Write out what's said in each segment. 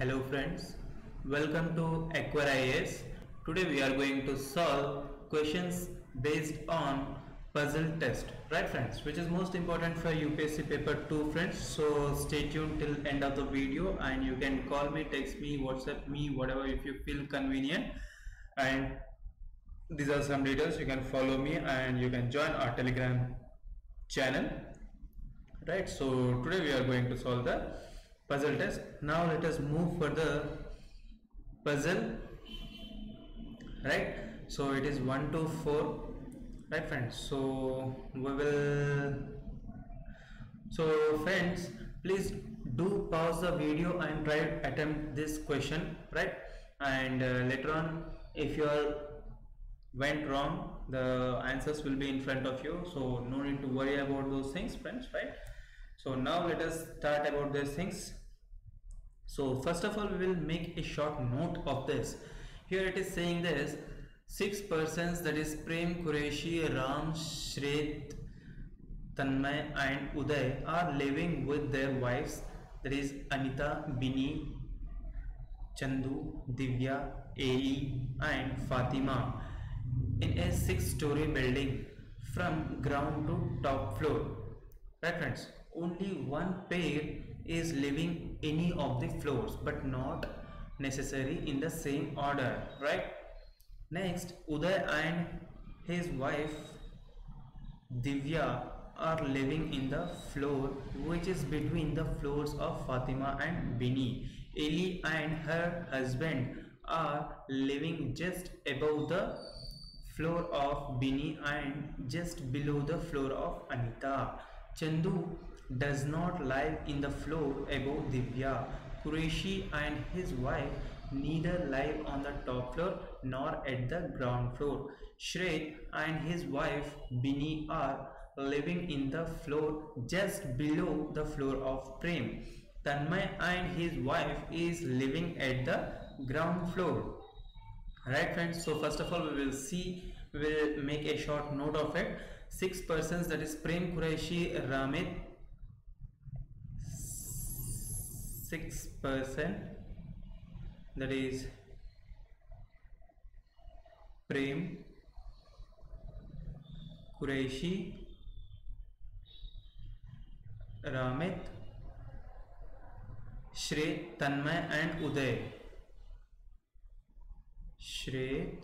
Hello friends, welcome to Acquire IAS. Today we are going to solve questions based on puzzle test, right friends, which is most important for UPSC paper 2 friends. So stay tuned till end of the video and you can call me, text me, WhatsApp me, whatever if you feel convenient. And these are some details. You can follow me and you can join our Telegram channel, right? So today we are going to solve the puzzle test. Now let us move for the puzzle, right? So it is 1 to 4, right friends? So friends, please do pause the video and try to attempt this question, right? And later on, if you are went wrong, the answers will be in front of you, so no need to worry about those things friends, right? So now let us start about these things. So first of all, we will make a short note of this. Here it is saying this: 6 persons, that is Prem, Qureshi, Ram, Shret, Tanmay and Uday, are living with their wives, that is Anita, Bini, Chandu, Divya, Eli and Fatima, in a 6-story building from ground to top floor. Right friends, only one pair is living any of the floors but not necessary in the same order, right? Next, Uday and his wife Divya are living in the floor which is between the floors of Fatima and Bini. Eli and her husband are living just above the floor of Bini and just below the floor of Anita. Chandu does not live in the floor above Divya. Qureshi and his wife neither live on the top floor nor at the ground floor. Shret and his wife Bini are living in the floor just below the floor of Prem. Tanmay and his wife is living at the ground floor. Right friends, so first of all we will make a short note of it. 6 persons, that is Prem, Qureshi, Ramit. 6%, that is Prem, Qureshi, Ramit, Shret, Tanmay and Uday. Shret,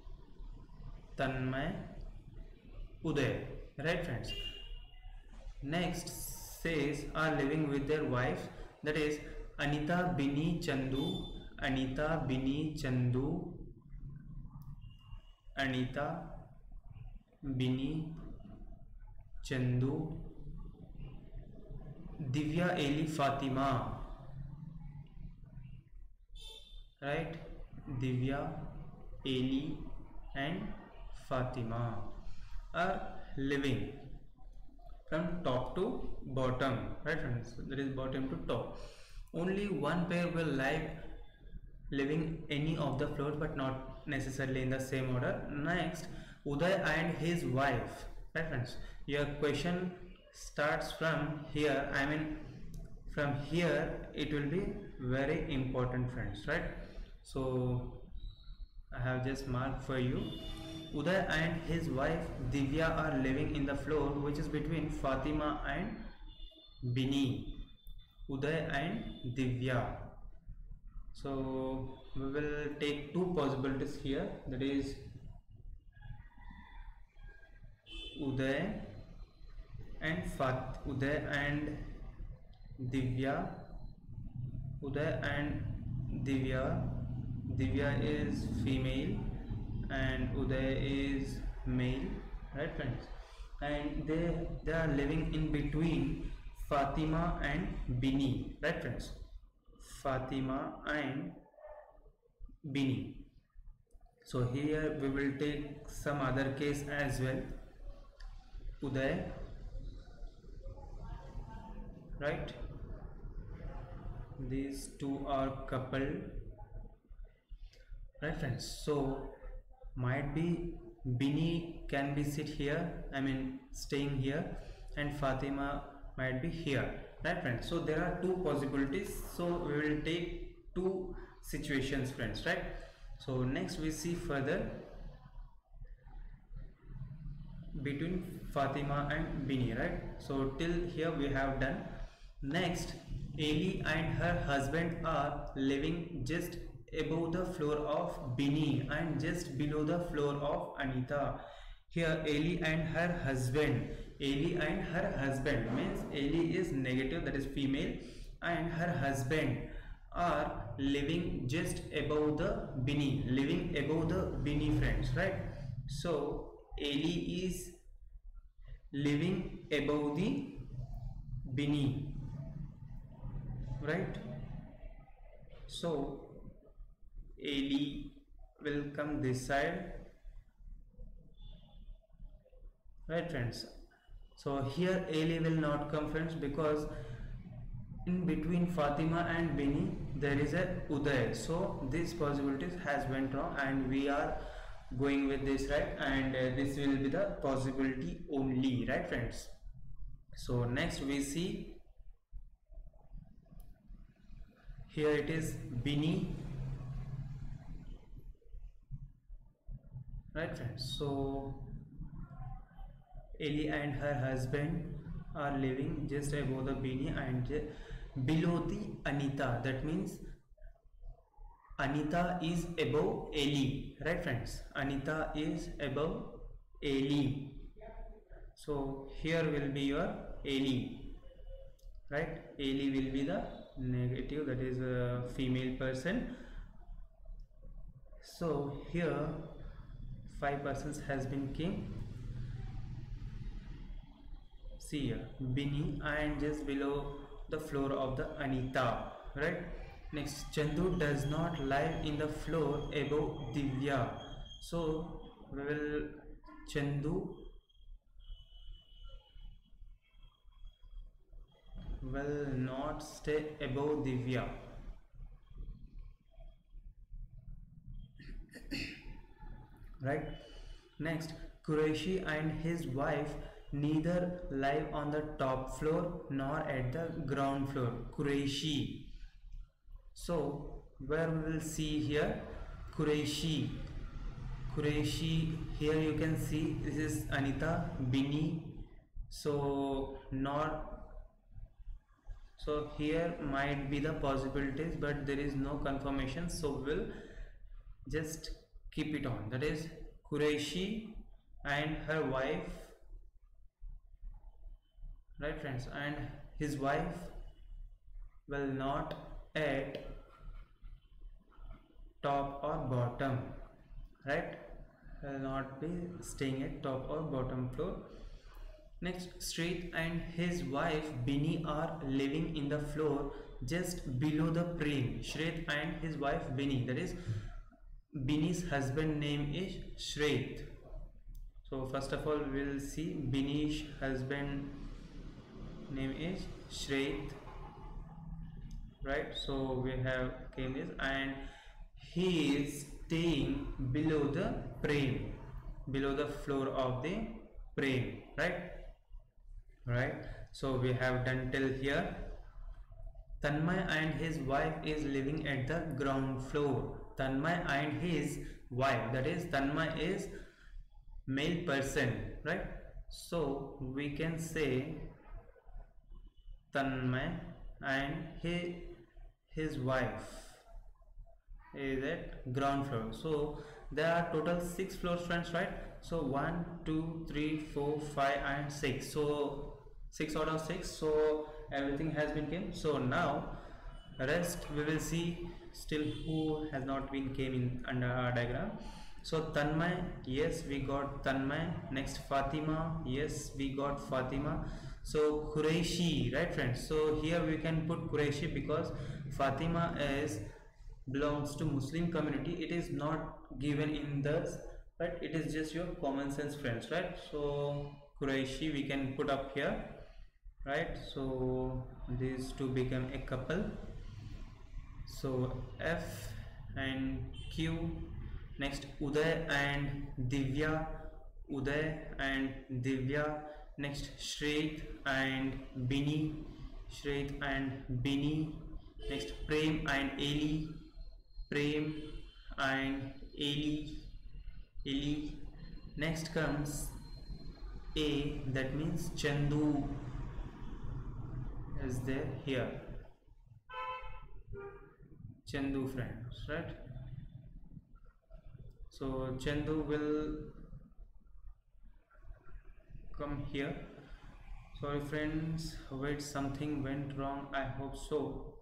Tanmay, Uday, right friends. Next says are living with their wives, that is Anita, Bini, Chandu, Anita, Bini, Chandu, Anita, Bini, Chandu, Divya, Eli, Fatima, right? Divya, Eli and Fatima are living from top to bottom, right friends? So that is bottom to top. Only one pair will living any of the floors but not necessarily in the same order. Next, Uday and his wife, right friends? Your question starts from here. I mean from here it will be very important friends, right? So I have just marked for you. Uday and his wife Divya are living in the floor which is between Fatima and Bini. Uday and Divya. So we will take two possibilities here, that is Uday and Divya. Uday and Divya. Divya is female and Uday is male, right friends? And they are living in between Fatima and Bini, right friends? Fatima and Bini. So here we will take some other case as well. Uday, right? These two are couple, right friends? So might be Bini can be sit here, I mean staying here, and Fatima might be here, right friends? So there are two possibilities, so we will take two situations, friends, right? So next we see further between Fatima and Bini, right? So till here we have done. Next, Eli and her husband are living just above the floor of Bini and just below the floor of Anita. Here Eli and her husband. Eli and her husband means Eli is negative, that is female, and her husband are living just above the Bini, living above the Bini, friends, right? So Eli is living above the Bini, right? So Eli will come this side, right, friends? So here Eli will not come, friends, because in between Fatima and Bini there is a Uday, so this possibilities has went wrong and we are going with this, right? And this will be the possibility only, right, friends? So next we see here it is Bini, right, friends? So Eli and her husband are living just above the Bini and below the Anita, that means Anita is above Eli, right, friends? Anita is above Eli. So here will be your Eli, right? Eli will be the negative, that is a female person. So here 5 persons has been came. See here Bini and just below the floor of the Anita, right? Next, Chandu does not live in the floor above Divya. So we will Chandu will not stay above Divya. Right? Next, Qureshi and his wife neither live on the top floor nor at the ground floor. Qureshi. So where we will see here Qureshi. Qureshi, here you can see this is Anita, Bini. So here might be the possibilities, but there is no confirmation, so we'll just keep it on, that is Qureshi and her wife, right, friends? And his wife will not at top or bottom, right? Will not be staying at top or bottom floor. Next, Shreth and his wife Bini are living in the floor just below the Prem. Shreth and his wife Bini, that is Bini's husband name is Shreth. So first of all we will see Bini's husband name is Shreth, right? So we have came this, and he is staying below the Prem, below the floor of the Prem, right? So we have done till here. Tanmay and his wife is living at the ground floor. Tanmay and his wife, that is Tanmay is male person, right? So we can say Tanmay and his wife is at ground floor. So there are total 6 floors, friends, right? So 1 2 3 4 5 and 6, so 6 out of 6, so everything has been came. So now rest we will see still who has not been came in under our diagram. So Tanmay, yes, we got Tanmay. Next Fatima, yes, we got Fatima. So Qureshi, right, friends? So here we can put Qureshi because Fatima is belongs to Muslim community. It is not given in this, but it is just your common sense, friends, right? So Qureshi we can put up here, right? So these two become a couple. So F and Q. Next Uday and Divya, Uday and Divya. Next Shreth and Bini, Shreth and Bini. Next Prem and Eli, Prem and Eli, Eli. Next comes A, that means Chandu is there here. Chandu, friends, right? So Chandu will come here. Sorry friends, wait, something went wrong. I hope so,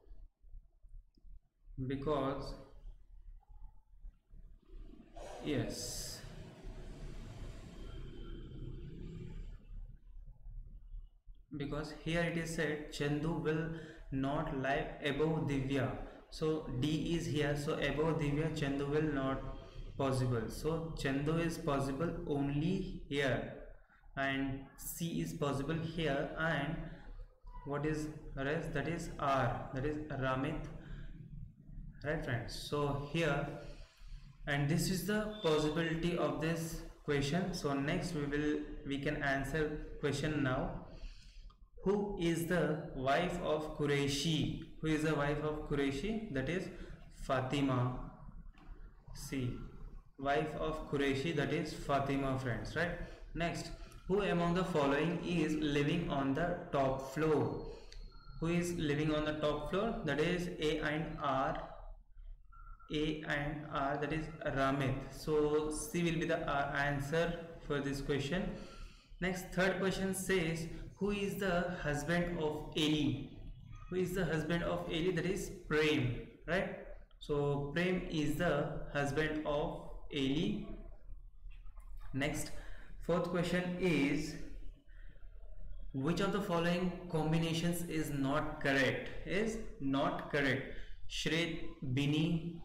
because yes, because here it is said Chandu will not live above Divya. So D is here, so above Divya Chandu will not possible. So Chandu is possible only here, and C is possible here, and what is rest, that is R, that is Ramit, right friends? So here, and this is the possibility of this question. So next we can answer question now. Who is the wife of Qureshi? Who is the wife of Qureshi? That is Fatima. See, wife of Qureshi, that is Fatima, friends, right? Next, who among the following is living on the top floor? Who is living on the top floor? That is A and R. A and R, that is Ramit. So C will be the answer for this question. Next, third question says, who is the husband of Eli? Who is the husband of Eli? That is Prem, right? So Prem is the husband of Eli. Next, fourth question is, which of the following combinations is not correct? Is not correct. Shret Bini,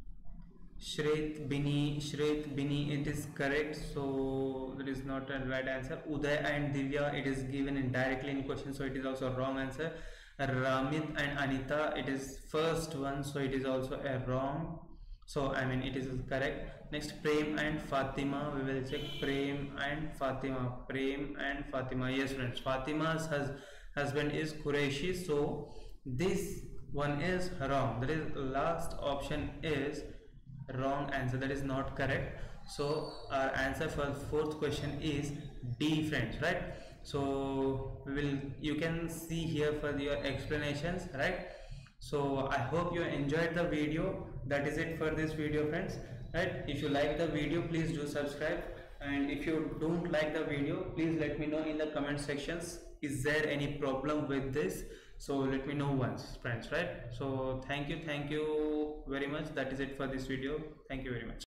Shret Bini, it is correct, so that is not a right answer. Uday and Divya, it is given indirectly in question, so it is also a wrong answer. Ramit and Anita, it is first one, so it is also a wrong, so I mean it is correct. Next, Prem and Fatima, we will check Prem and Fatima. Prem and Fatima, yes friends, Fatima's husband is Qureshi, so this one is wrong, that is last option is wrong answer, that is not correct. So our answer for the fourth question is D, friends, right? So you can see here for your explanations, right? So I hope you enjoyed the video. That is it for this video, friends, right? If you like the video, please do subscribe, and if you don't like the video, please let me know in the comment sections. Is there any problem with this? So let me know once, friends, right? So thank you very much. That is it for this video. Thank you very much.